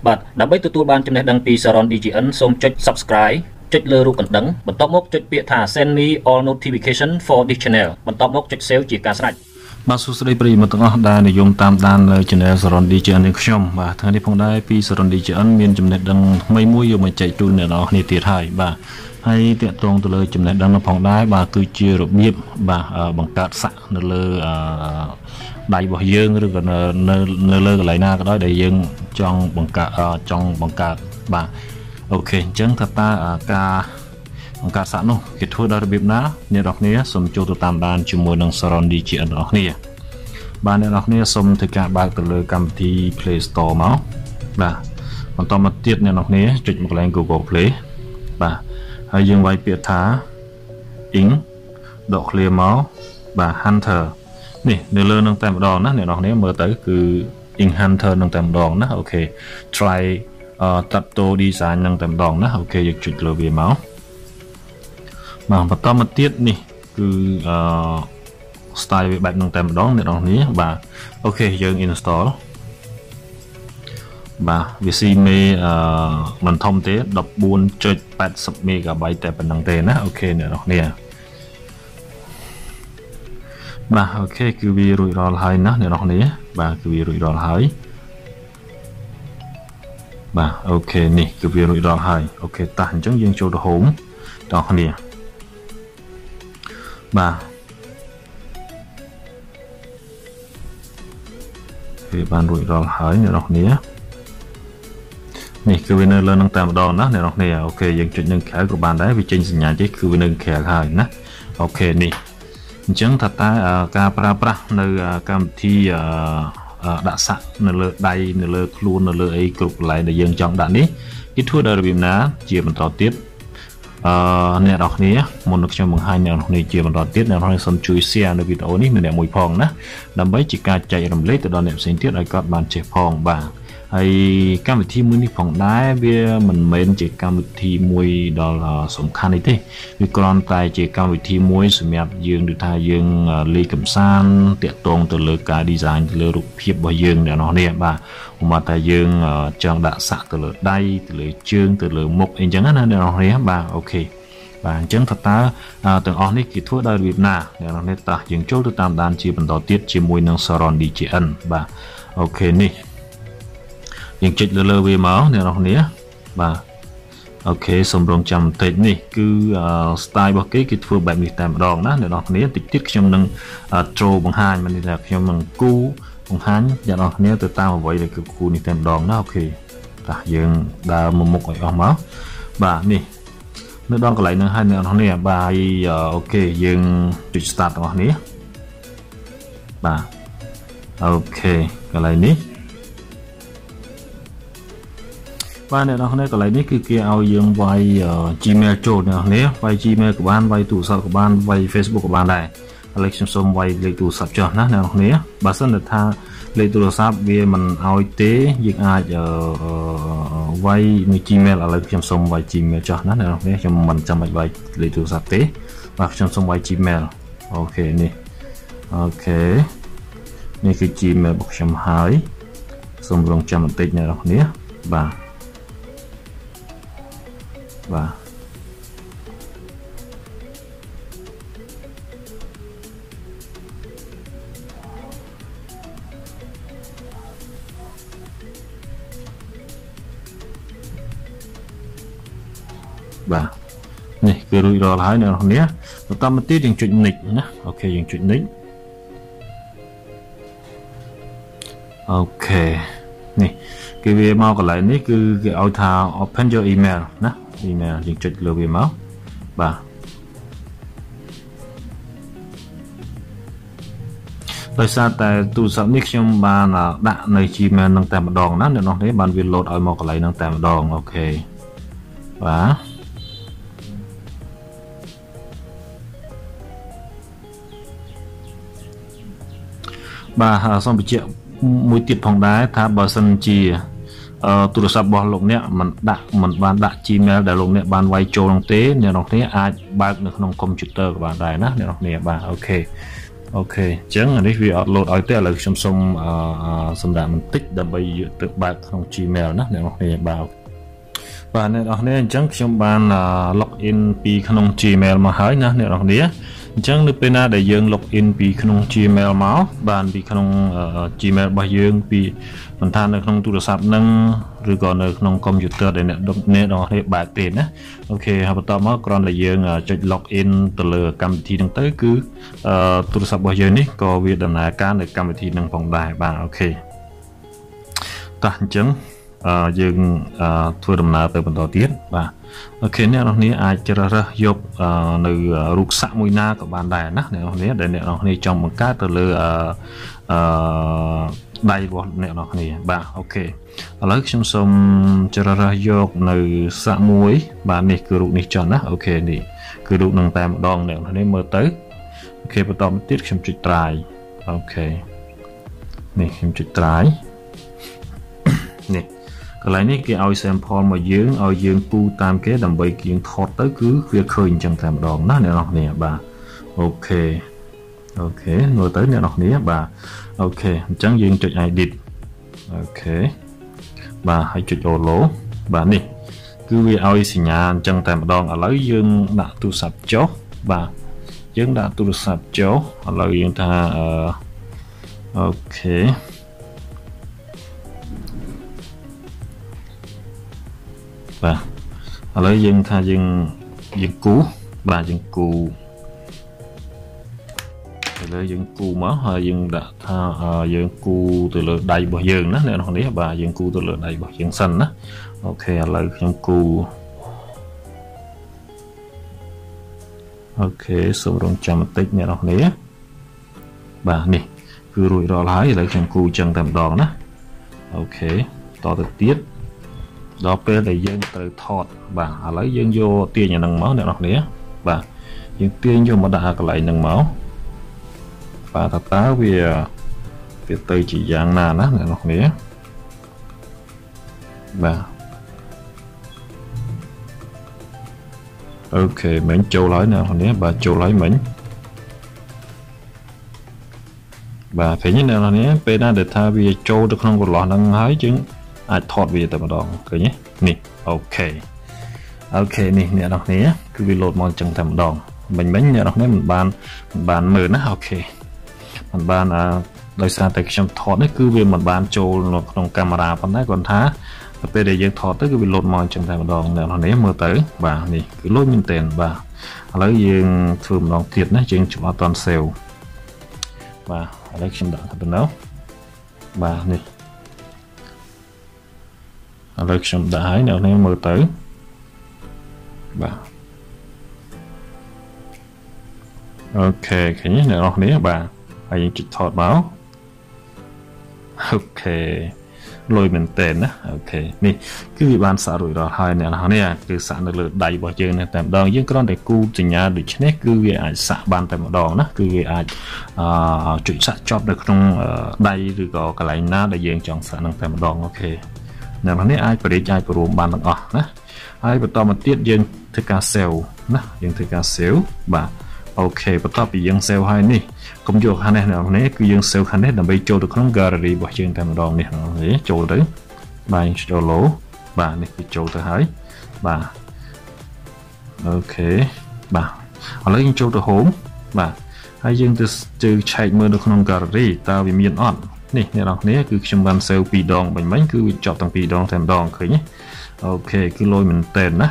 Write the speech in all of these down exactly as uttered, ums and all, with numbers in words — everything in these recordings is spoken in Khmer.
បាទដើម្បីទទួលបានចំណេះដឹងពី SARORN ឌី ជី អិន សូមចុច Subscribe ចុចលើរូបកណ្ដឹងបន្ទាប់មកចុចពាក្យថា Send me all notification for this channel បន្ទាប់មកចុច Save ជាការស្រេចបាទសួស្តីប្រិយមិត្តទាំងអស់ដែលនិយមតាមដានលើ Channel SARORN ឌី ជី អិន នេះខ្ញុំបាទថ្ងៃនេះផងដែរពី SARORN ឌី ជី អិន មានចំណេះដឹងថ្មីមួយយកមកចែកជូនអ្នកនរគ្នាទៀតហើយបាទហើយតាក់ទងទៅលើចំណេះដឹងនោះផងដែរបាទគឺជារបៀបបាទបង្កើតសាក់នៅលើដៃរបស់យើងឬក៏នៅនៅលើកន្លែងណាក៏ដោយដែលយើងចង់បង្កើតចង់បង្កើតបាទអូខេអញ្ចឹងថាតើការបង្កើតសាក់នោះគេធ្វើដោយរបៀបណាអ្នកនរគ្នាសូមចូលទៅតាមដានជាមួយនឹង SARORN ឌី ជី អិន របស់គ្នាបាទអ្នកនរគ្នាសូមធ្វើការបើកទៅលើកម្មវិធី Playstore មកបាទបន្តមកទៀតអ្នកនរគ្នាចុចមកកន្លែង Google Play បាទហើយយើងវាយពាក្យថា ing ដក clear មកបាទ hunter នេះនៅលើនឹងតែម្ដងណាអ្នកនរគ្នាមើលទៅគឺ ing hunter នឹងតែម្ដងណាអូខេ try តាត់តូ design នឹងតែម្ដងណាអូខេយើងចុចលើវាមកបាទបន្តមកទៀតនេះគឺអឺ style វាបែបនឹងតែម្ដងអ្នកនរគ្នាបាទអូខេយើង install បាទវាស៊ីមេអឺមិនធំទេ ដប់បួនចុចប៉ែតសិប មេហ្គាបៃត តែប៉ុណ្្នឹងទេណាអូខេអ្នកនរគ្នាបាទអូខេគឺវារួចរាល់ហើយណាអ្នកនរគ្នាបាទគឺវារួចរាល់ហើយបាទអូខេនេះគឺវារួចរាល់ហើយអូខេតោះអញ្ចឹងយើងចូលទៅ home បងប្អូនបាទវាបានរួចរាល់ហើយអ្នកនរគ្នានេះគឺវានៅលើនឹងតែម្ដងណាអ្នកនរគ្នាអូខេយើងចុចនឹងក្រៅក៏បានដែរវាចេញសញ្ញាទេគឺវានៅក្រៅហើយណាអូខេនេះអញ្ចឹងថាតើការប្រើប្រាស់នៅកម្មវិធីដាក់សាក់នៅលើដៃនៅលើខ្លួននៅលើអីគ្រប់កន្លែងដែលយើងចង់ដាក់នេះគេធ្វើដោយរបៀបណាជាបន្តទៀតអឺអ្នកនរគ្នាមុននឹងខ្ញុំបង្ហាញអ្នកនរគ្នាជាបន្តទៀតអ្នកនរគ្នាសូមជួយ share នៅវីដេអូនេះម្នាក់មួយផងណាដើម្បីជាការចែករំលែកទៅដល់អ្នកផ្សេងទៀតឲ្យគាត់បានចេះផងបាទហើយកម្មវិធីមួយនេះផងដែរវាមិនមែនជាកម្មវិធីមួយដល់សំខាន់នេះទេវាគ្រាន់តែជាកម្មវិធីមួយសម្រាប់យើងដូចថាយើងលេងកម្សាន្តតាក់ទងទៅលើការ design ទៅលើរូបភាពរបស់យើងអ្នកនរគ្នាបាទឧបមាថាយើងចង់ដាក់សាក់ទៅលើដៃទៅលើជើងទៅលើមុខអីចឹងណាអ្នកនរគ្នាបាទអូខេបាទអញ្ចឹងតើតើទាំងអស់នេះគេធ្វើដោយរបៀបណាអ្នកនរគ្នាតោះយើងចូលទៅតាមដានជាបន្តទៀតជាមួយនឹង SARORN ឌី ជី អិន បាទអូខេនេះយើងចុចលើលើវាមកអ្នកនរគ្នាបាទអូខេសូមរងចាំបន្តិចនេះគឺ style របស់គេគេធ្វើបែបនេះតែម្ដងណាអ្នកនរគ្នាតិចទៀតខ្ញុំនឹងចូលបង្ហាញមិនថាខ្ញុំនឹងគូបង្ហាញអ្នកនរគ្នាទៅតាមអ្វីដែលគឺគូនេះតែម្ដងណាអូខេតោះយើងដើរមកមុខឲ្យអស់មកបាទនេះនៅដល់កន្លែងហ្នឹងហើយអ្នកនរគ្នាបាទអូខេយើងចុច start ទាំងអស់គ្នាបាទអូខេកន្លែងនេះបាទអ្នកនរគ្នាកន្លែងនេះគឺគេឲ្យយើងវាយ Gmail ចូលអ្នកនរគ្នាវាយ Gmail ក៏បានវាយទូរស័ព្ទក៏បានវាយ Facebook ក៏បានដែរឥឡូវខ្ញុំសូមវាយលេខទូរស័ព្ទចុះណាអ្នកនរគ្នាបើសិនថាលេខទូរស័ព្ទវាមិនឲ្យទេយើងអាចវាយមួយ Gmail ឥឡូវខ្ញុំសូមវាយ Gmail ចុះណាអ្នកនរគ្នាខ្ញុំមិនចាំបាច់វាយលេខទូរស័ព្ទទេបាទខ្ញុំសូមវាយ Gmail អូខេនេះអូខេនេះគឺ Gmail របស់ខ្ញុំហើយសូមរងចាំបន្តិចអ្នកនរគ្នាបាទបាទបាទនេះគឺរួចរាល់ហើយអ្នកនរគ្នាបន្តមកទៀតយើងចុច next ណាអូខេយើងចុច next អូខេនេះគឺវាមកកន្លែងនេះគឺគេឲ្យថា open your email ណា email យើងចុចលើវាមកបាទដោយសារតែទូរស័ព្ទនេះខ្ញុំបានដាក់នៅ Gmail នឹងតែម្ដងណាអ្នកនរគ្នាបានវា load ឲ្យមកកន្លែងនឹងតែម្ដងអូខេបាទបាទសូមបញ្ជាក់មួយទៀតផងដែរថាបើសិនជាទូរស័ព្ទរបស់លោកអ្នកមិនដាក់មិនបានដាក់ Gmail ដែលលោកអ្នកបានវាយចូលនោះទេអ្នកនរគ្នាអាចបើកនៅក្នុងកុំព្យូទ័រក៏បានដែរណាអ្នកនរគ្នាបាទអូខេ ok chẳng là đi upload ở đây là xong xong xong đã mình tích đâm bây tự bạc trong Gmail đó để mọi người bảo và nên ở đây chẳng trong bàn login pi trong Gmail mà hỏi nè nếu này chẳng được bên nào để dương login pi trong Gmail máu bàn pi trong Gmail bao dương pi mình than ở trongទូរស័ព្ទ nâng rồi còn ở trong computer để nè nè đó để bạc tiền á ok học tập mà còn là dương chọn login từ lừa cầm thì đang tới cứទូរស័ព្ទ bao dương ní có việcដំណើរការ để cầm thì đang phòng đài bà ok ta chẳng dương thuaដំណើរ ទៅបន្តទៀតបាទអូខេអ្នកនរគ្នាអាចជ្រើសរើសយកនៅរូបសាក់មួយណាក៏បានដែរណាអ្នកនរគ្នាដែលអ្នកនរគ្នាចង់បង្កើតទៅលើអឺដៃរបស់អ្នកនរគ្នាបាទអូខេឥឡូវខ្ញុំសូមជ្រើសរើសយកនៅសាក់មួយបាទនេះគឺរូបនេះចុះណាអូខេនេះគឺរូបនឹងតែម្ដងអ្នកនរគ្នាមើលទៅអូខេបន្តមកទៀតខ្ញុំចុចត្រាយអូខេនេះខ្ញុំចុចត្រាយនេះកន្លែងនេះគេឲ្យ sample មកយើងឲ្យយើងពូតាមគេដើម្បីយើងថតទៅគឺវាឃើញអញ្ចឹងតែម្ដងណាអ្នកនរគ្នាបាទអូខេអូខេមើលទៅអ្នកនរគ្នាបាទអូខេអញ្ចឹងយើងចុច edit អូខេបាទហើយចុច follow បាទនេះគឺវាឲ្យសញ្ញាអញ្ចឹងតែម្ដងឥឡូវយើងដាក់ទូរស័ព្ទចុះបាទយើងដាក់ទូរស័ព្ទចុះឥឡូវយើងថាអឺអូខេបាទឥឡូវយើងថាយើងយើងគូបាទយើងគូឥឡូវយើងគូមកហើយយើងដាក់ថាយើងគូទៅលើដៃរបស់យើងណាអ្នកនរនេះបាទយើងគូទៅលើដៃរបស់យើងសិនណាអូខេឥឡូវខ្ញុំគូអូខេសូមរងចាំបន្តិចអ្នកនរនេះបាទនេះគឺរួចរាល់ហើយឥឡូវខ្ញុំគូចឹងតែម្ដងណាអូខេតទៅទៀតដល់ពេលដែលយើងត្រូវថតបាទឥឡូវយើងយកទាញអានឹងមកអ្នកនរគ្នាបាទយើងទាញយកមកដាក់កន្លែងហ្នឹងមកបាទតើតើវាវាទៅជាយ៉ាងណាណាអ្នកនរគ្នាបាទអូខេមិញចូលហើយអ្នកនរគ្នាបាទចូលហើយមិញបាទឃើញទេអ្នកនរគ្នាពេលណាដែលថាវាចូលទៅក្នុងកន្លោះហ្នឹងហើយយើងអាចថតវាតែម្ដងឃើញទេនេះអូខេអូខេនេះអ្នកនរគ្នាគឺវាលោតមកអញ្ចឹងតែម្ដងមិញមិញអ្នកនរគ្នាមិនបានមិនបានមើលណាអូខេមិនបានដោយសារតែខ្ញុំថតនេះគឺវាមិនបានចូលនៅក្នុងកាមេរ៉ាប៉ុន្តែគាត់ថាពេលដែលយើងថតទៅគឺវាលោតមកអញ្ចឹងតែម្ដងអ្នកនរគ្នាមើលទៅបាទនេះគឺលុយមែនទែនបាទឥឡូវយើងធ្វើម្ដងទៀតណាយើងច្បាស់អត់តន់ save បាទឥឡូវខ្ញុំដាក់ទៅនៅបាទនេះឥឡូវខ្ញុំដាក់ឲ្យអ្នកនេះមើលទៅបាទអូខេឃើញទេអ្នកនរបាទហើយយើងចុចថតមកអូខេលុយមែនតើណាអូខេនេះគឺវាបានសាក់រួចរាល់ហើយអ្នកនរនេះគឺសាក់នៅលើដៃរបស់យើងនេះតែម្ដងយើងគ្រាន់តែគូសញ្ញាដូចនេះគឺវាអាចសាក់បានតែម្ដងណាគឺវាអាចអឺចុចសាក់ចប់នៅក្នុងដៃឬក៏កន្លែងណាដែលយើងចង់សាក់នឹងតែម្ដងអូខេអ្នកនរនេះអាចបរិយាអាចព្រមបានទាំងអស់ណាហើយបន្តមកទៀតយើងធ្វើការ save ណាយើងធ្វើការ save បាទអូខេបន្ទាប់ពីយើង save ហើយនេះកុំយកខាងនេះអ្នកនរនេះគឺយើង save ខាងនេះដើម្បីចូលទៅក្នុង gallery របស់យើងតែម្ដងនេះចូលទៅបាទយើងចូល low បាទនេះគឺចូលទៅហើយបាទអូខេបាទឥឡូវយើងចូលទៅ home បាទហើយយើងទៅជើឆែកមើលនៅក្នុង gallery តើវាមានអត់នេះអ្នកនរគ្នាគឺខ្ញុំបាន save ពីរដងបាញ់មិញគឺវាចប់ទាំងពីរដងតែម្ដងឃើញទេអូខេគឺលុយមែនតើណា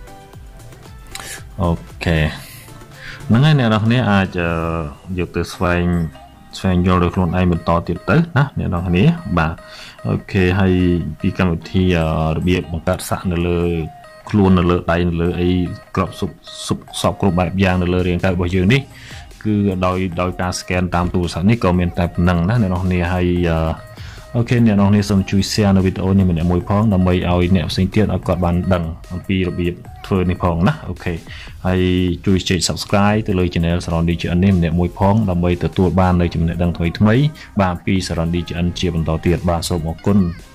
អូខេហ្នឹងហើយអ្នកនរគ្នាអាចយកទៅស្វែងស្វែងយល់ដោយខ្លួនឯងបន្តទៀតទៅណាអ្នកនរគ្នាបាទអូខេហើយពីកម្មវិធីរបៀបបង្កើតសាក់នៅលើខ្លួននៅលើដៃនៅលើអីក្របសុបសុបសពគ្រប់បែបយ៉ាងនៅលើរាងកាយរបស់យើងនេះគឺដោយដោយការ scan តាមទូរស័ព្ទនេះក៏មានតែប៉ុណ្ណឹងណាអ្នកនរគ្នាហើយអូខេអ្នកនរគ្នាសូមជួយ share នៅវីដេអូនេះម្នាក់មួយផងដើម្បីឲ្យអ្នកផ្សេងទៀតឲ្យគាត់បានដឹងអំពីរបៀបធ្វើនេះផងណាអូខេហើយជួយចុច subscribe ទៅលើ channel SARORN ឌី ជី អិន នេះម្នាក់មួយផងដើម្បីទទួលបាននៅចំណេះដឹងថ្មីៗបាទពី SARORN ឌី ជី អិន ជាបន្តទៀតបាទសូមអរគុណ